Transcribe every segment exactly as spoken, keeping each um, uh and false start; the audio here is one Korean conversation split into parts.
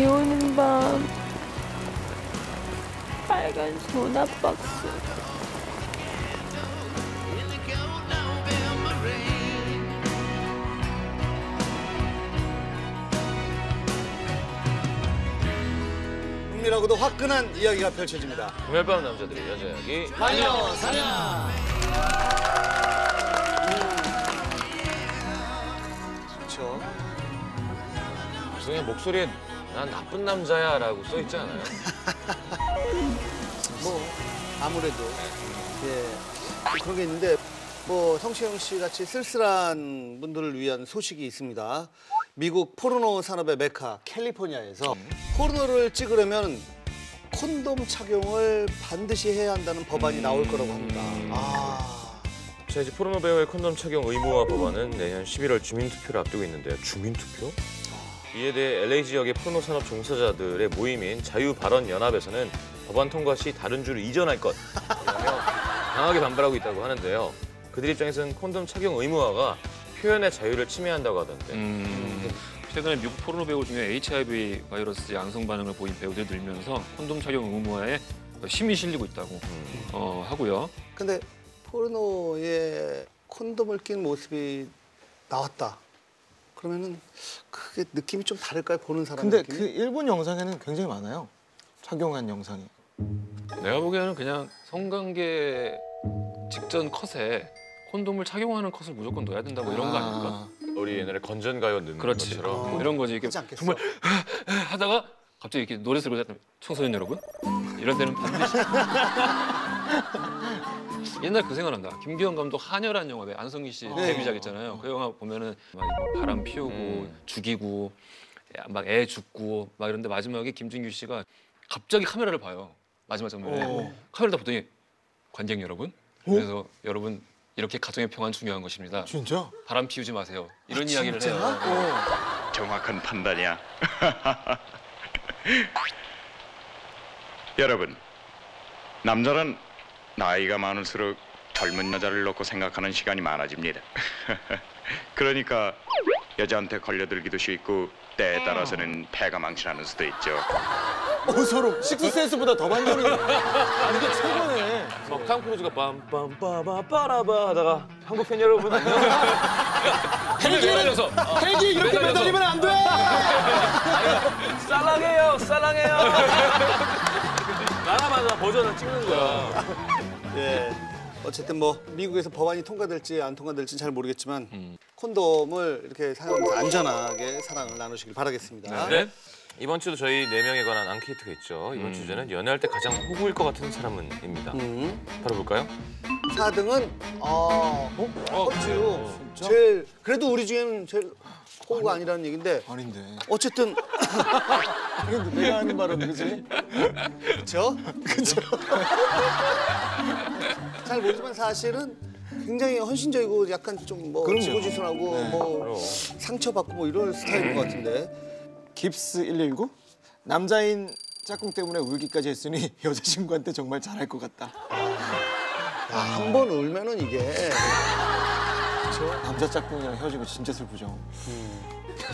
비 오는 밤 빨간 전화박스. 은밀하고도 화끈한 이야기가 펼쳐집니다. 금요일 밤 남자들의 여자 이야기 마녀 사냥. 그렇죠. 무슨 목소리에 난 나쁜 남자야라고 써 있지 않아요? 뭐 아무래도 예 그런 게 있는데 뭐 성시경 씨 같이 쓸쓸한 분들을 위한 소식이 있습니다. 미국 포르노 산업의 메카 캘리포니아에서 포르노를 찍으려면 콘돔 착용을 반드시 해야 한다는 법안이 나올 거라고 합니다. 아. 자, 이제 포르노 배우의 콘돔 착용 의무화 법안은 내년 십일월 주민투표를 앞두고 있는데요. 주민투표? 이에 대해 엘에이 지역의 포르노 산업 종사자들의 모임인 자유발언연합에서는 법안 통과 시 다른 주를 이전할 것이라며 강하게 반발하고 있다고 하는데요. 그들 입장에서는 콘돔 착용 의무화가 표현의 자유를 침해한다고 하던데. 음, 최근에 미국 포르노 배우 중에 에이치아이브이 바이러스 양성 반응을 보인 배우들이 늘면서 콘돔 착용 의무화에 힘이 실리고 있다고 음. 어, 하고요. 근데 포르노에 콘돔을 낀 모습이 나왔다. 그러면은 그게 느낌이 좀 다를까요? 보는 사람 근데 느낌이? 그 일본 영상에는 굉장히 많아요. 착용한 영상이. 내가 보기에는 그냥 성관계 직전 컷에 콘돔을 착용하는 컷을 무조건 넣어야 된다고 이런 거 아닙니까? 우리 옛날에 건전가요 넣는 그렇지. 것처럼. 어, 이런 거지. 이렇게 정말 하다가 갑자기 이렇게 노래 소리가 나면 청소년 여러분 이런 데는 반드시 옛날 그 생각난다. 김기현 감독 한여란 영화 왜 안성기 씨 네. 데뷔작 있잖아요. 그 영화 보면은 막 바람 피우고 음. 죽이고 막 애 죽고 막 이런데 마지막에 김준규 씨가 갑자기 카메라를 봐요. 마지막 장면에 오. 카메라 다 보더니 관객 여러분 그래서 여러분 이렇게 가정의 평안 중요한 것입니다. 진짜? 바람 피우지 마세요. 이런 아, 이야기를 진짜? 해요. 오. 정확한 판단이야. 여러분, 남자는 나이가 많을수록 젊은 여자를 놓고 생각하는 시간이 많아집니다. 그러니까 여자한테 걸려들기도 쉽고 때에 따라서는 패가 망신하는 수도 있죠. 어, 서로 식스센스보다 더 반전이. 이게 최고네. 막 탐 크루즈가 빰빰빠바빠라바 하다가 한국 팬 여러분 안녕. 헬기는 헬기 이렇게 매달리면 안 돼. 사랑해요, 사랑해요. 나라마다 버전을 찍는 거야. 예. 어쨌든 뭐 미국에서 법안이 통과될지 안 통과될지 잘 모르겠지만 음. 콘돔을 이렇게 사용하면서 안전하게 사랑을 나누시길 바라겠습니다. 네. 이번 주도 저희 네 명에 관한 앙케이트가 있죠. 이번 음. 주제는 연애할 때 가장 호구일 것 같은 사람은입니다. 음. 바로 볼까요? 사 등은 어, 어? 어, 그렇죠. 제일 그래도 우리 중에는 제일 호구가 아니, 아니라는 얘기인데. 아닌데. 어쨌든 근데 내가 하는 말은 그지? 그렇죠? 그렇죠. 잘 모르지만 사실은 굉장히 헌신적이고 약간 좀 뭐 지고지순하고 네. 뭐 그럼. 상처받고 뭐 이런 스타일인 것 같은데. 깁스 일일구? 남자인 짝꿍 때문에 울기까지 했으니 여자친구한테 정말 잘할 것 같다. 아, 한 번 울면은 이게 그렇죠? 남자 짝꿍이랑 헤어지고 진짜 슬프죠. 음.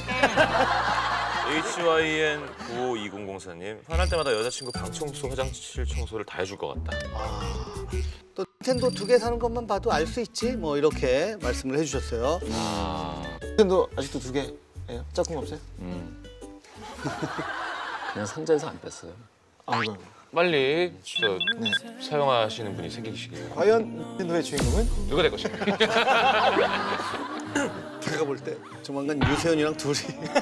에이치와이엔 구오이공공사님 화날 때마다 여자친구 방 청소, 화장실 청소를 다 해줄 것 같다. 아, 또 닌텐도 두 개 사는 것만 봐도 알 수 있지 뭐 이렇게 말씀을 해주셨어요. 아, 닌텐도 아직도 두 개예요? 짝꿍 없어요? 음. 그냥 상자에서 안 뺐어요. 아이고. 빨리 저 네. 사용하시는 분이 생기시길. 과연 닌텐도의 주인공은? 누가 될 것인가? 제가 볼 때 조만간 유세윤이랑 둘이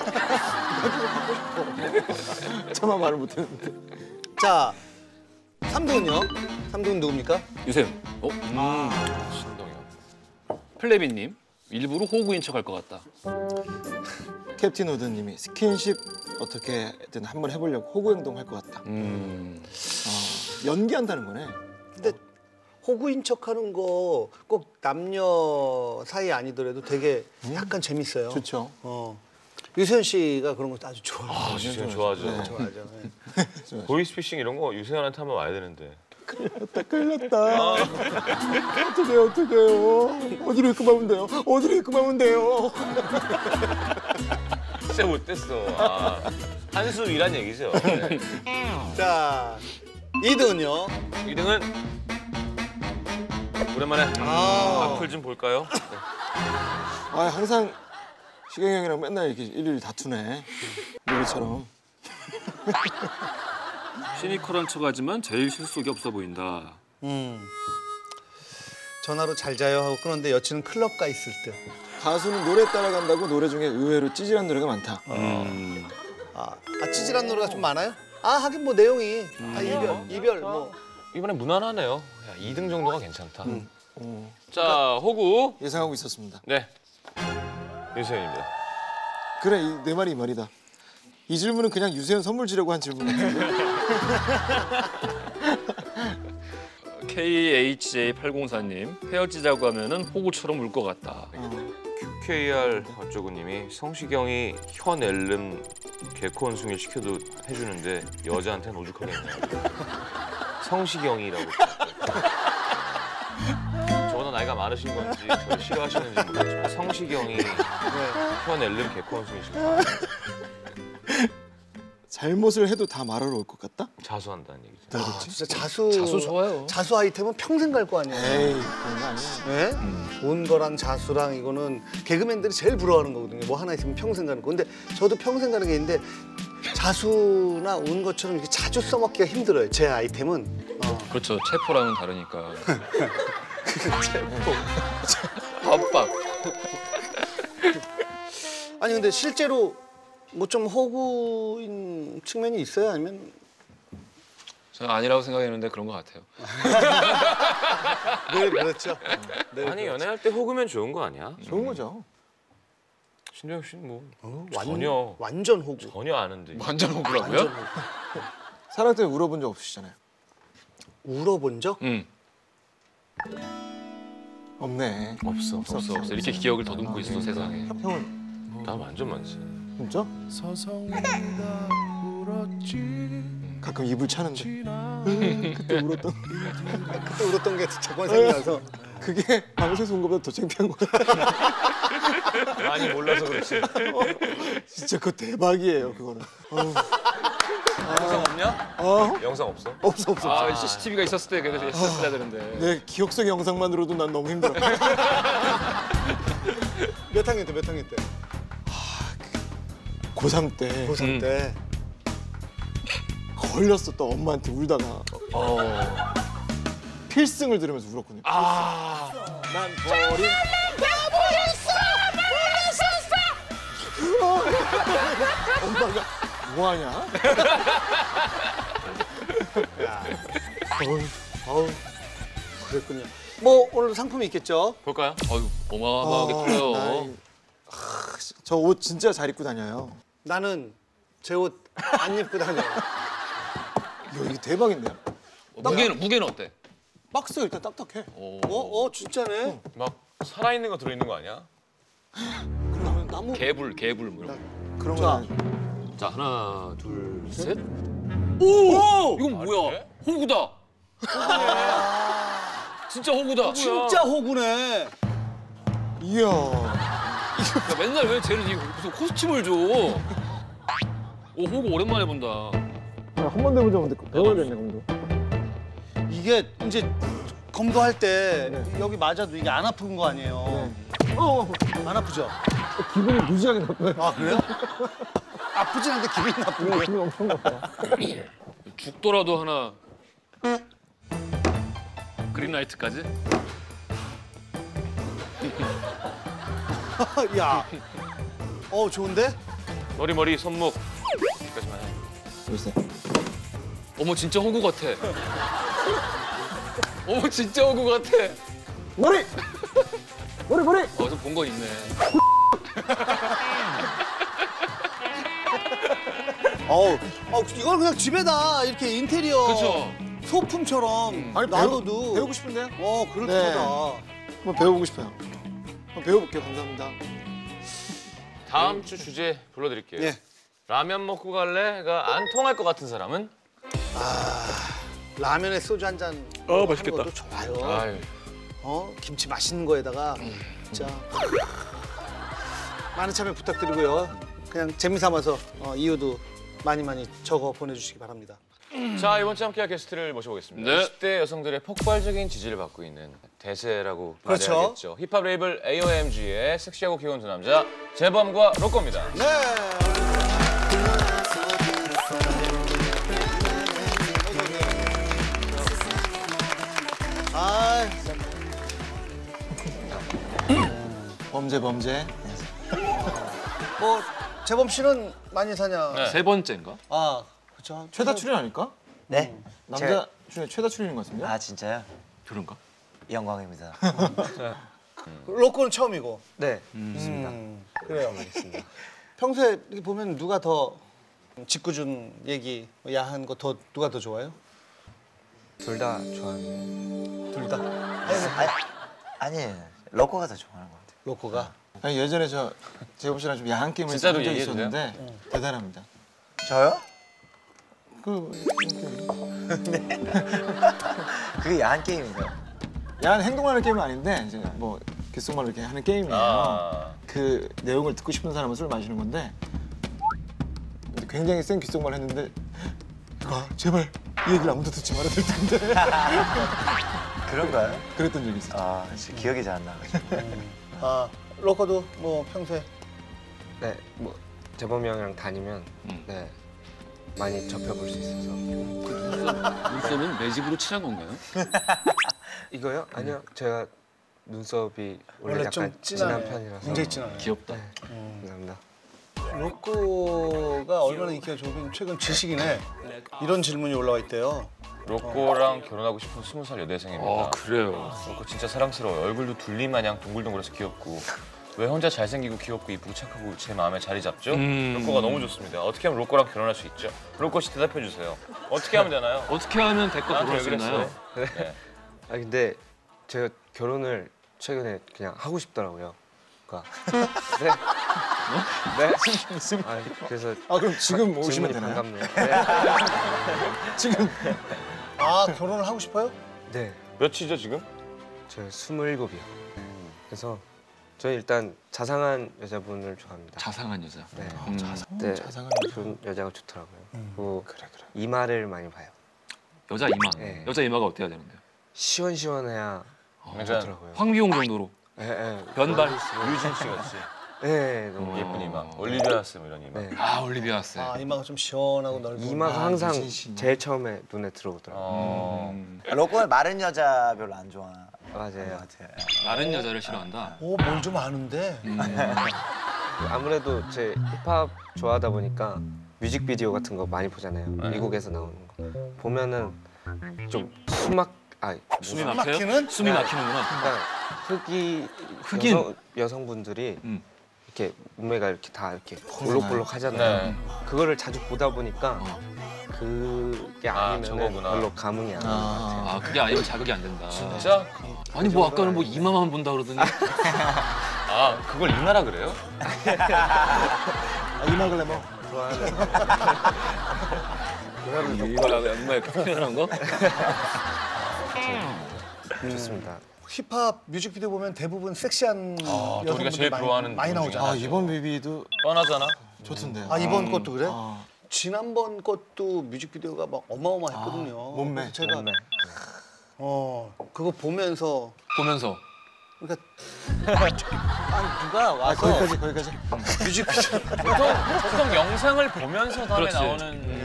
차마 말을 못했는데. 자, 삼 등은요? 삼 등은 누굽니까? 유세윤. 어? 아, 신동엽. 플레비님. 일부러 호구인 척할 것 같다. 캡틴 우드님이 스킨십 어떻게든 한번 해보려고 호구 행동할 것 같다. 음. 어, 연기한다는 거네. 근데 호구인 척하는 거 꼭 남녀 사이 아니더라도 되게 약간 재밌어요. 좋죠. 어. 유세윤 씨가 그런 거 아주 좋아해요. 아, 유세윤 좋아하죠. 네. 좋아하죠. 네. 보이스피싱 이런 거 유세윤한테 한번 와야 되는데. 큰일났다, 큰일났다. 어떡해요, 어떡해요. 어디로 입금하면 돼요? 어디로 입금하면 돼요? 진짜 못됐어. 아, 한 수 위란 얘기죠. 네. 자, 이 등은요? 이 등은 오랜만에 아. 악플 좀 볼까요? 네. 아 항상 시경이 형이랑 맨날 이렇게 일일이 다투네. 누구처럼. 시니컬한 척하지만 제일 실속이 없어 보인다. 음. 전화로 잘 자요 하고 끊었는데 여친은 클럽 가 있을 때. 가수는 노래 따라간다고 노래 중에 의외로 찌질한 노래가 많다. 음. 아, 아 찌질한 노래가 좀 많아요? 아 하긴 뭐 내용이 아, 이별 이별 뭐. 이번에 무난하네요. 야, 이 등 정도가 괜찮다. 음. 어, 자, 호구. 예상하고 있었습니다. 네. 유세윤입니다. 그래, 이, 내 말이 이 말이다. 이 질문은 그냥 유세윤 선물 주려고 한 질문 같은데. 케이에이치제이 팔공사님 헤어지자고 하면은 호구처럼 울 것 같다. 큐케이알 어쩌구님이 성시경이 혀 낼름 개코 원숭이 시켜도 해주는데 여자한테는 오죽하겠냐. 성시경이라고. 저보다 나이가 많으신 건지 저를 싫어하시는지 모르겠지만 성시경이 혀 낼름 개코 원숭이 시켜 잘못을 해도 다 말하러 올 것 같다? 자수한다는 얘기죠. 아, 진짜 자수 자수 좋아요. 자수 아이템은 평생 갈 거 아니에요. 에이, 그런 거 아니야. 네? 운 거랑 자수랑 이거는 개그맨들이 제일 부러워하는 거거든요. 뭐 하나 있으면 평생 가는 거. 근데 저도 평생 가는 게 있는데 자수나 운 것처럼 이렇게 자주 써먹기가 힘들어요. 제 아이템은. 어. 그렇죠. 체포랑은 다르니까. 체포. 압박. 아니 근데 실제로 뭐 좀 호구인 측면이 있어요? 아니면 저는 아니라고 생각했는데 그런 것 같아요. 늘 그렇죠. 늘 아니 그렇죠. 연애할 때 호구면 좋은 거 아니야? 좋은 거죠. 신동엽 씨는 뭐 어, 전혀 완전 호구. 전혀 아는데. 완전 호구라고요? 완전 호구. 사랑 때문에 울어본 적 없으시잖아요. 울어본 적? 응. 없네. 없어. 없어 없어. 이렇게 기억을 더듬고 있어 세상에. 형은 나 완전 많지. 진짜? 가끔 입을 차는데. 그때 울었던. 그때 울었던 게 자꾸 생각나서. 그게 방송에서 온 것보다 더 창피한 것 같아. 많이 몰라서 그렇지. 진짜 그거 대박이에요, 그거는. 어우, 영상 없냐? 어? 영상 없어? 없어, 없어. 아 씨씨티비가 있었을 때 그래도 했었어야 되는데. 내 기억 속 영상만으로도 난 너무 힘들어. 몇 학년 때, 몇 학년 때? 고삼 때 고삼 음. 때. 걸렸어, 또 엄마한테 울다가. 어. 필승을 들으면서 울었거든요. 아. 난 버린. 엄마가 뭐하냐? 어우, 어우, 그랬군요. 뭐 오늘 상품이 있겠죠? 볼까요? 어유 어마어마하게 아, 커요. 나이- 저 옷 진짜 잘 입고 다녀요. 나는 제 옷 안 입고 다녀요. 야, 이게 대박인데요? 어, 무게는 무게는 어때? 박스가 일단 딱딱해. 오. 어, 어, 진짜네. 막 살아있는 거 들어있는 거 아니야? 그러면 나무. 개불 개불 뭐 이런 거. 그런 자. 거. 아니야. 자 하나 둘 셋. 오! 이건 뭐야? 그래? 호구다. 진짜 호구다. 진짜 호구네. 이야. 야, 맨날 왜 쟤는 이 무슨 코스튬을 줘? 오 호구 오랜만에 본다. 한 번도 해본 적 없는데 배워야겠네, 검도. 이게 이제 검도할 때 네. 여기 맞아도 이게 안 아픈 거 아니에요? 어, 어, 안 아프죠? 기분이 무지하게 나빠요. 아, 그래요? 아프진 않은데 기분이 나쁜 거예요? 기분이 엄청 나빠. 죽더라도 하나. 그린라이트까지? 야, 어 좋은데? 머리 머리 손목 여기까지만 해. 글쎄. 어머 진짜 호구 같아. 어머 진짜 호구 같아. 머리! 머리, 머리! 어저 본 거 있네. 어우, 어, 이걸 그냥 집에다 이렇게 인테리어 그렇죠. 소품처럼 아니, 놔둬도 배우, 배우고 싶은데요? 어, 그렇긴 네. 하다. 한번 배워보고 싶어요. 한번 배워볼게요. 감사합니다. 다음 주 주제 불러드릴게요. 예. 라면 먹고 갈래가 안 통할 것 같은 사람은? 라면에 소주 한 잔 어, 맛있겠다. 것도 좋아요. 아유, 어, 김치 맛있는 거에다가 진짜 많은 참여 부탁드리고요. 그냥 재미 삼아서 어, 이유도 많이 많이 적어 보내주시기 바랍니다. 자, 이번 주 함께할 게스트를 모셔보겠습니다. 네. 이십 대 여성들의 폭발적인 지지를 받고 있는 대세라고 그렇죠. 말해야겠죠. 힙합 레이블 에이오엠지의 섹시하고 귀여운 두 남자 재범과 로꼬입니다. 네. 아, 범죄 범죄. 뭐 재범 씨는 많이 사냐? 네. 세 번째인가? 아, 그렇죠. 최다 출연 아닐까? 네. 남자 제가- 중에 최다 출연인 것 같은데? 아 진짜요? 그런가? 영광입니다. 로꼬는 처음이고. 네. 음, 그래요. 알겠습니다. 평소에 이렇게 보면 누가 더 짓궂은 얘기, 야한 거 더 누가 더 좋아요? 둘 다 좋아하는. 둘 다. 아니, 아니 로코가 더 좋아하는 것 같아요. 로꼬가. 아니, 예전에 저 재범 씨랑 좀 야한 게임을 진짜로 한 적이 얘기해도 돼요? 있었는데 대단합니다. 저요? 그 이렇게 그게 야한 게임인가요? 야한 행동하는 게임은 아닌데 이제 뭐 귓속말로 이렇게 하는 게임이에요. 아. 그 내용을 듣고 싶은 사람은 술 마시는 건데 굉장히 센 귓속말 했는데 아, 제발 이 얘기를 아무도 듣지 말아야 될 텐데 그런가요? 그랬던 적이 있어요. 아 진짜 기억이 잘 안 나가지고. 아, 로꼬도 뭐 평소에 네, 뭐 재범이 형이랑 다니면 음. 네 많이 접해볼 수 있어서 눈썹은 매직으로 칠한 건가요? 이거요? 아니요, 제가 눈썹이 원래, 원래 약간 좀 진한 진하네. 편이라서 굉장히 진하네. 귀엽다. 감사합니다. 로꼬가 얼마나 인기가 좋으면 최근 지식인에 이런 질문이 올라와 있대요. 로꼬랑 결혼하고 싶은 스무 살 여대생입니다. 아 그래요. 로꼬 진짜 사랑스러워요. 얼굴도 둘리마냥 동글동글해서 귀엽고 왜 혼자 잘생기고 귀엽고 이쁘고 착하고 제 마음에 자리 잡죠? 음. 로꼬가 너무 좋습니다. 어떻게 하면 로꼬랑 결혼할 수 있죠? 로꼬 씨 대답해 주세요. 어떻게 하면 되나요? 어떻게 하면 대가 나한테 돌아올 수 왜 있나요? 그랬어요? 네. 아 근데 제가 결혼을 최근에 그냥 하고 싶더라고요. 그러니까 네, 네. 아, 그래서 아 그럼 지금 오시면 질문이 되나요? 반갑네요. 네. 지금 아, 결혼을 하고 싶어요? 네, 몇이죠 지금? 저 스물일곱이요. 그래서 저는 일단 자상한 여자분을 좋아합니다. 자상한 여자. 네, 음. 네, 자상한 그런 여자가 좋더라고요. 음. 그리고 이마를 많이 봐요. 여자 이마. 네. 여자 이마가 어때야 되는데요? 시원시원해야 그러니까 좋더라고요. 황비용 정도로. 예, 예. 변발. 유진 씨 같이 네, 너무 예쁜 이마. 올리비아 스 이런 이마. 네. 아 올리비아 스. 아, 이마가 좀 시원하고 넓고. 이마가 아, 항상 유진 씨. 제일 처음에 눈에 들어오더라고요. 어. 음. 로코는 마른 여자 별로 안 좋아하는 맞아요. 것 같아요. 마른 여자를 싫어한다. 오, 뭘 좀 아는데. 아무래도 제 힙합 좋아하다 보니까 뮤직비디오 같은 거 많이 보잖아요. 네. 미국에서 나오는 거 보면은 좀 수막 아 숨이 숨 막혀요? 막히는? 숨이 막히는구나. 그러니까 흑이 흑인. 여성, 여성분들이 음. 이렇게 몸매가 이렇게 다 이렇게 볼록볼록 하잖아요. 네. 그거를 자주 보다 보니까 어. 그게 아, 아니면 저거구나. 별로 감흥이 안 나요. 아, 아 그게 아니면 자극이 안 된다. 진짜? 아니 뭐 아까는 뭐 이마만 본다 그러더니 아 그걸 이마라 그래요? 아, 이마 글래머 이마가 정말 표현한 거? 좋습니다. 힙합 뮤직비디오 보면 대부분 섹시한 아, 또 우리가 여성분들 제일 많이, 부러워하는 많이 분 중에 나오잖아. 아 이번 뮤비도 뻔하잖아. 좋던데요. 아, 이번 것도 그래? 아, 지난번 것도 뮤직비디오가 막 어마어마했거든요. 몸매, 그래서 제가 몸매. 어 그거 보면서 보면서 그러니까 아니 누가 아 와서 거기까지 거기까지. 뮤직비디오 보통, 보통 영상을 보면서 다음에 그렇지. 나오는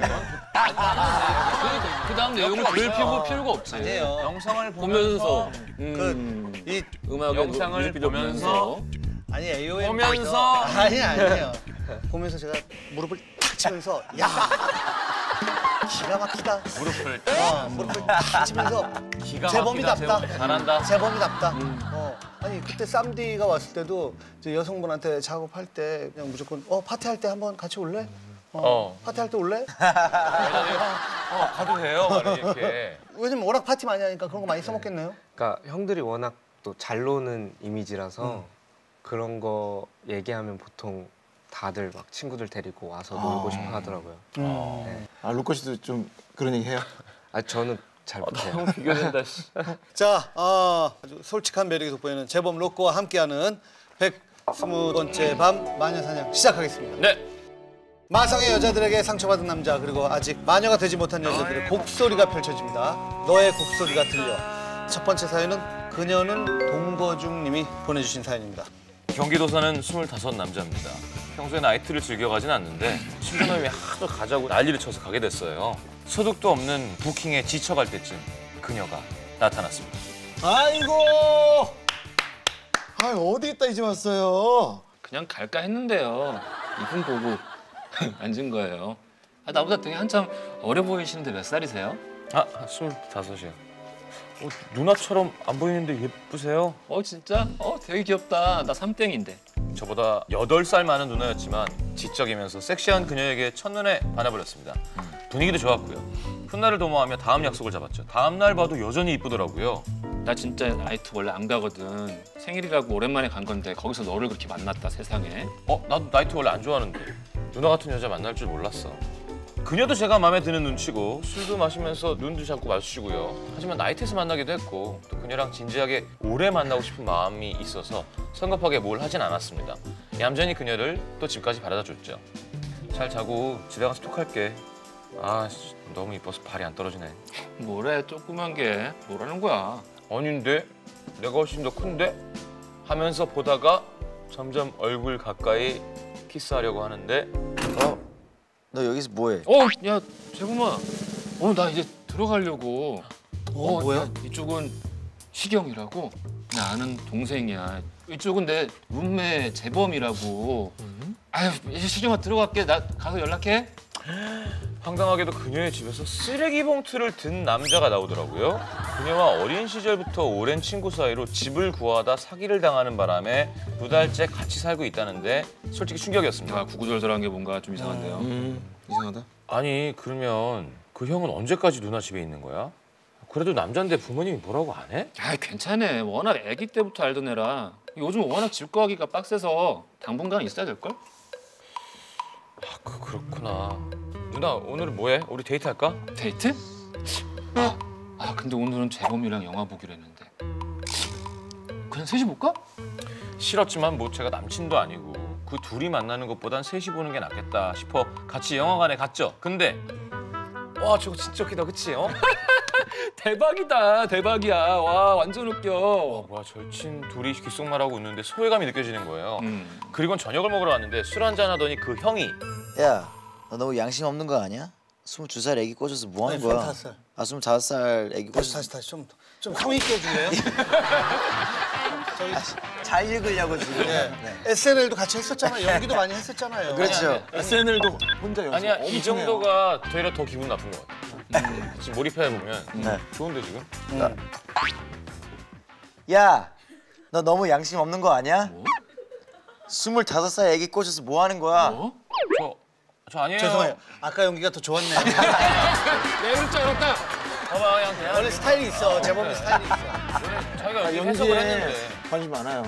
그 다음 내용을 들 필요, 필요가 없지. 아니에요. 영상을 보면서 보면서 음, 이 음악을 영상을 뮤직비디오 보면서 아니 에이오엠 보면서 아니 아니에요. 보면서 제가 무릎을 탁 치면서 야 기가 막히다. 무릎을 어, 무릎을 탁 치면서 기가 재범이답다. 막히다, 재범. 잘한다. 재범이답다. 음. 어. 아니 그때 쌈디가 왔을 때도 이제 여성분한테 작업할 때 그냥 무조건 어 파티할 때 한번 같이 올래? 어, 어. 파티할 때 올래? 여자들이 어 가도 돼요. 막 이렇게. 왜냐면 워낙 파티 많이 하니까 그런 거 많이 써먹겠네요. 그러니까 형들이 워낙 또 잘 노는 이미지라서 음. 그런 거 얘기하면 보통 다들 막 친구들 데리고 와서 놀고 싶어 하더라고요. 네. 아 로코 씨도 좀 그런 얘기 해요? 아 저는 잘 못해요. 너무 비교된다. 씨. 자, 어, 아주 솔직한 매력이 돋보이는 재범 로꼬와 함께하는 백이십 번째 밤 마녀사냥 시작하겠습니다. 네. 마성의 여자들에게 상처받은 남자 그리고 아직 마녀가 되지 못한 여자들의 곡소리가 펼쳐집니다. 너의 곡소리가 들려. 첫 번째 사연은 그녀는 동거중님이 보내주신 사연입니다. 경기도 사는 스물다섯 남자입니다. 평소에 나이트를 즐겨가진 않는데 친구놈이 하도 가자고 난리를 쳐서 가게 됐어요. 소득도 없는 부킹에 지쳐갈 때쯤 그녀가 나타났습니다. 아이고. 아 어디 있다 이제 왔어요. 그냥 갈까 했는데요. 이분 보고 앉은 거예요. 아, 나보다 되게 한참 어려 보이시는데 몇 살이세요? 아, 스물다섯이요. 어, 누나처럼 안 보이는데 예쁘세요? 어 진짜? 어 되게 귀엽다. 나 삼땡인데. 저보다 여덟 살 많은 누나였지만 지적이면서 섹시한 그녀에게 첫눈에 반해버렸습니다. 분위기도 좋았고요. 훗날을 도모하며 다음 약속을 잡았죠. 다음 날 봐도 여전히 이쁘더라고요. 나 진짜 나이트 원래 안 가거든. 생일이라고 오랜만에 간 건데 거기서 너를 그렇게 만났다 세상에. 어? 나도 나이트 원래 안 좋아하는데 누나 같은 여자 만날 줄 몰랐어. 그녀도 제가 마음에 드는 눈치고 술도 마시면서 눈도 자꾸 마주치고요. 하지만 나이트에서 만나기도 했고 또 그녀랑 진지하게 오래 만나고 싶은 마음이 있어서 성급하게 뭘 하진 않았습니다. 얌전히 그녀를 또 집까지 바라다 줬죠. 잘 자고 집에 가서 톡할게. 아 너무 이뻐서 발이 안 떨어지네. 뭐래 조그만 게 뭐라는 거야. 아닌데? 내가 훨씬 더 큰데? 하면서 보다가 점점 얼굴 가까이 키스하려고 하는데 어? 너 여기서 뭐해? 어, 야 재범아. 어, 나 이제 들어가려고. 어, 뭐야? 야, 이쪽은 시경이라고 나 아는 동생이야. 이쪽은 내 룸메 재범이라고. 아유, 이제 시경아 들어갈게. 나 가서 연락해. 황당하게도 그녀의 집에서 쓰레기 봉투를 든 남자가 나오더라고요. 그녀와 어린 시절부터 오랜 친구 사이로 집을 구하다 사기를 당하는 바람에 두 달째 같이 살고 있다는데 솔직히 충격이었습니다. 아, 구구절절한 게 뭔가 좀 이상한데요. 음 이상하다. 아니 그러면 그 형은 언제까지 누나 집에 있는 거야? 그래도 남잔데 부모님이 뭐라고 안 해? 아, 괜찮아. 워낙 아기 때부터 알던 애라. 요즘 워낙 집 구하기가 빡세서 당분간 있어야 될걸? 아, 그, 그렇구나. 누나 오늘은 뭐해? 우리 데이트할까? 데이트? 아, 아 근데 오늘은 재범이랑 영화 보기로 했는데 그냥 셋이 볼까? 싫었지만 뭐 제가 남친도 아니고 그 둘이 만나는 것보단 셋이 보는 게 낫겠다 싶어 같이 영화관에 갔죠. 근데 와 저거 진짜 웃기다 그치? 어? 대박이다. 대박이야. 와 완전 웃겨. 와 뭐야 절친 둘이 귓속말하고 웃는데 소외감이 느껴지는 거예요. 음. 그리고 저녁을 먹으러 왔는데 술 한잔 하더니 그 형이 야, 너 너무 양심 없는 거 아니야? 스물두 살 애기 꽂아서 뭐 하는 아니, 거야? 스물다섯 살. 아, 스물다섯 살 애기 다시 꽂아서 다시 다시 좀, 좀 성의 있게 해줄래요? 저기 잘 읽으려고 지금. 네. 네. 에스엔엘도 같이 했었잖아요. 연기도 많이 했었잖아요. 그렇죠. 에스엔엘도 혼자 연습 아니야 엄청 이 해요. 정도가 되려 더 기분 나쁜 것 같아. 지금 몰입해 보면 네. 좋은데 지금? 음. 야, 너 너무 양심 없는 거 아니야? 뭐? 스물다섯 살 애기 꽂아서 뭐 하는 거야? 뭐? 저, 저 아니에요. 죄송해요. 아까 연기가 더 좋았네요. 내일 줄 알았다. 봐봐 그냥 그냥 원래 스타일이 있어. 재범이 스타일이 있어. 자기가 아, 연기 해석을 연기에 했는데 관심 많아요.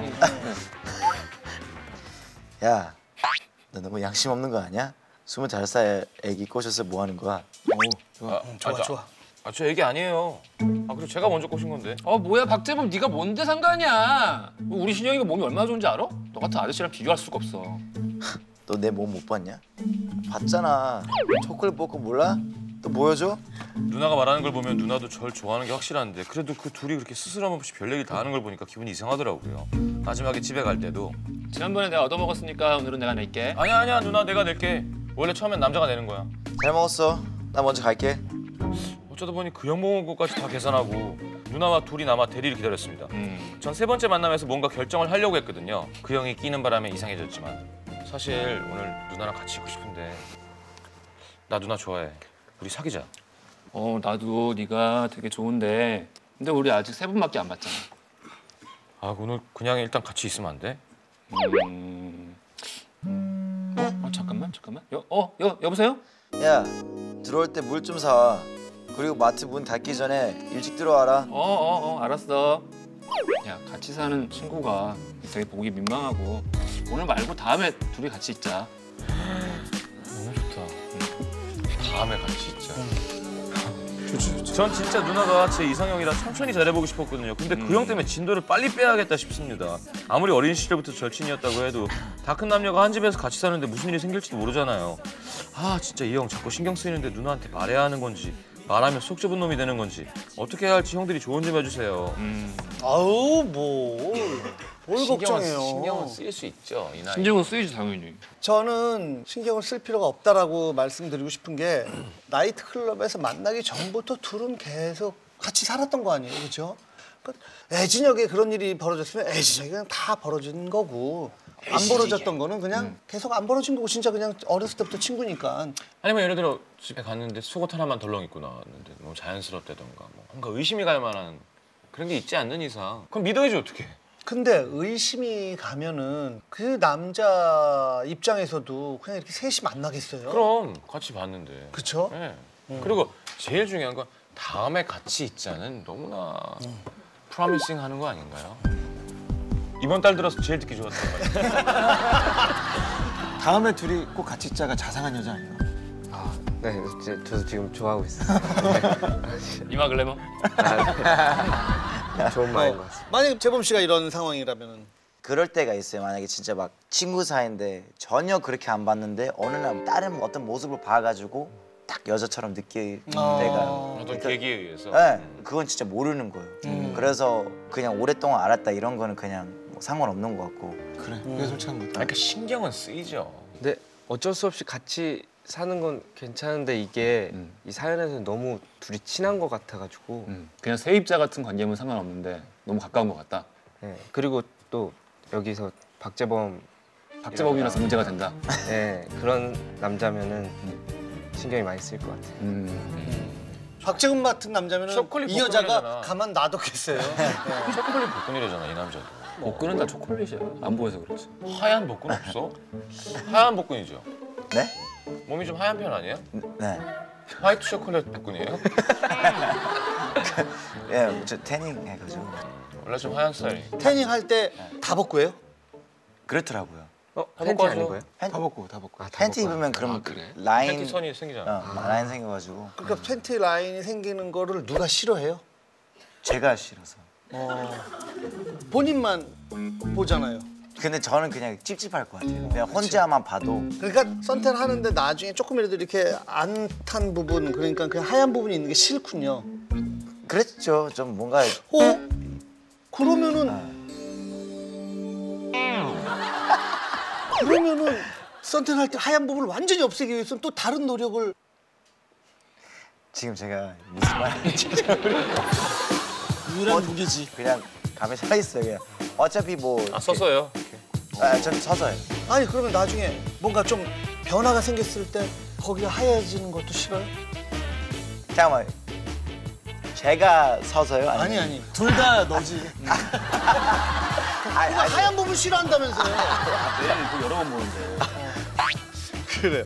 야, 너 너무 양심 없는 거 아니야? 스물다섯 살 애기 꽂아서 뭐 하는 거야? 아, 좋아, 아, 저- 좋아. 아, 저 얘기 아니에요. 아, 그리고 제가 먼저 꼬신 건데. 어 뭐야 박재범 네가 뭔데 상관이야. 우리 신영이가 몸이 얼마나 좋은지 알아? 너 같은 아저씨랑 비교할 수가 없어. 너 내 몸 못 봤냐? 봤잖아. 초콜릿 먹고 몰라? 또 보여줘? 누나가 말하는 걸 보면 누나도 절 좋아하는 게 확실한데 그래도 그 둘이 그렇게 스스럼 없이 별 얘기를 다 하는 걸 보니까 기분이 이상하더라고요. 마지막에 집에 갈 때도 지난번에 내가 얻어먹었으니까 오늘은 내가 낼게. 아니야 아니야 누나 내가 낼게. 원래 처음엔 남자가 내는 거야. 잘 먹었어. 나 먼저 갈게. 어쩌다 보니 그 형 먹은 것까지 다 계산하고 누나와 둘이 남아 대리를 기다렸습니다. 음. 전 세 번째 만남에서 뭔가 결정을 하려고 했거든요. 그 형이 끼는 바람에 이상해졌지만 사실 오늘 누나랑 같이 있고 싶은데 나 누나 좋아해. 우리 사귀자. 어 나도 네가 되게 좋은데 근데 우리 아직 세 번밖에 안 봤잖아. 아 오늘 그냥 일단 같이 있으면 안 돼? 음. 어, 어 잠깐만 잠깐만. 여, 어 여, 여보세요? 야, 들어올 때 물 좀 사와. 그리고 마트 문 닫기 전에 일찍 들어와라. 어 어 어 알았어. 야 같이 사는 친구가 되게 보기 민망하고 오늘 말고 다음에 둘이 같이 있자. 너무 좋다. 다음에 같이 있자. 전 진짜 누나가 제 이상형이라 천천히 잘해보고 싶었거든요. 근데 그 형 때문에 진도를 빨리 빼야겠다 싶습니다. 아무리 어린 시절부터 절친이었다고 해도 다 큰 남녀가 한 집에서 같이 사는데 무슨 일이 생길지도 모르잖아요. 아 진짜 이 형 자꾸 신경 쓰이는데 누나한테 말해야 하는 건지 말하면 속 좁은 놈이 되는 건지 어떻게 해야 할지 형들이 조언 좀 해주세요. 음. 아우 뭐. 뭘 걱정해요. 신경은 쓰일 수 있죠. 이 나이. 신경은 쓰이지 당연히. 저는 신경을 쓸 필요가 없다라고 말씀드리고 싶은 게 나이트 클럽에서 만나기 전부터 둘은 계속 같이 살았던 거 아니에요, 그렇죠? 그러니까 애진혁에 그런 일이 벌어졌으면 애진혁이 그냥 다 벌어진 거고 안 벌어졌던 거는 그냥 음. 계속 안 벌어진 거고 진짜 그냥 어렸을 때부터 친구니까. 아니면 예를 들어 집에 갔는데 속옷 하나만 덜렁 입고 나왔는데 뭐 자연스럽다던가 뭐 뭔가 의심이 갈 만한 그런 게 있지 않는 이상 그럼 믿어야지 어떡해. 근데 의심이 가면은 그 남자 입장에서도 그냥 이렇게 셋이 만나겠어요? 그럼 같이 봤는데. 그렇죠? 네. 음. 그리고 제일 중요한 건 다음에 같이 있자는 너무나 음. 프로미싱 하는 거 아닌가요? 이번 달 들어서 제일 듣기 좋았던 거 같아요. 다음에 둘이 꼭 같이 있자가 자상한 여자 아니에요? 아, 네, 제- 저도 지금 좋아하고 있어요. 이마 글래머? 좋은 말인 것 같습니다. 만약에 재범 씨가 이런 상황이라면은 그럴 때가 있어요. 만약에 진짜 막 친구 사이인데 전혀 그렇게 안 봤는데 어느 날 다른 어떤 모습을 봐가지고 딱 여자처럼 느낄 아. 때가 어떤 계기에 의해서. 네, 그건 진짜 모르는 거예요. 음. 그래서 그냥 오랫동안 알았다 이런 거는 그냥 뭐 상관없는 것 같고. 그래, 그게 솔직한 거다. 그러니까 신경은 쓰이죠. 근데 어쩔 수 없이 같이 사는 건 괜찮은데 이게 음. 이 사연에서는 너무 둘이 친한 것 같아가지고 음. 그냥 세입자 같은 관계면 상관없는데 너무 가까운 것 같다. 네, 그리고 또 여기서 박재범 박재범이라서 문제가 된다. 네, 그런 남자면은 신경이 많이 쓰일 것 같아요. 음. 박재훈 같은 남자면은 초콜릿 이 여자가 복근이잖아. 가만 놔뒀겠어요. 초콜릿 복근이래잖아 이 남자도. 복근은 다 초콜릿이야. 안 보여서 그렇지. 하얀 복근 없어? 하얀 복근이죠. 네? 몸이 좀 하얀 편 아니에요? 네. 화이트 초콜릿 복근이에요? 예, 저 태닝 해가지고 원래 좀 하얀 스타일. 태닝 할 때 다 벗고 해요? 그렇더라고요. 어? 다 팬티 벗고 아닌 하죠. 거예요? 팬, 다 벗고, 다 벗고. 아, 다 팬티 벗고 입으면 그럼 아, 그래? 라인 팬티 선이 생기잖아. 어, 라인 생겨가지고 그러니까 팬티 라인이 생기는 거를 누가 싫어해요? 제가 싫어서. 본인만 보잖아요. 근데 저는 그냥 찝찝할 것 같아요. 그냥 혼자만 봐도 그러니까 선탠 하는데 나중에 조금이라도 이렇게 안 탄 부분, 그러니까 그 하얀 부분이 있는 게 싫군요. 그랬죠. 좀 뭔가 어? 그러면은 그러면은 선탠 할 때 하얀 부분을 완전히 없애기 위해서는 또 다른 노력을. 지금 제가 무슨 말인지 잘 모르겠어요. 유일한 무기지. 그냥 가만히 서 있어요. 그냥 어차피 뭐 아 서서요. 아, 전 서서요. 아니 그러면 나중에 뭔가 좀 변화가 생겼을 때 거기가 하얘지는 것도 싫어요? 잠깐만. 제가 서서요? 아니 아니. 둘 다 너지. 아니, 누가 아니. 하얀 부분 싫어한다면서요? 내일 그 여러 번 보는데. 그래.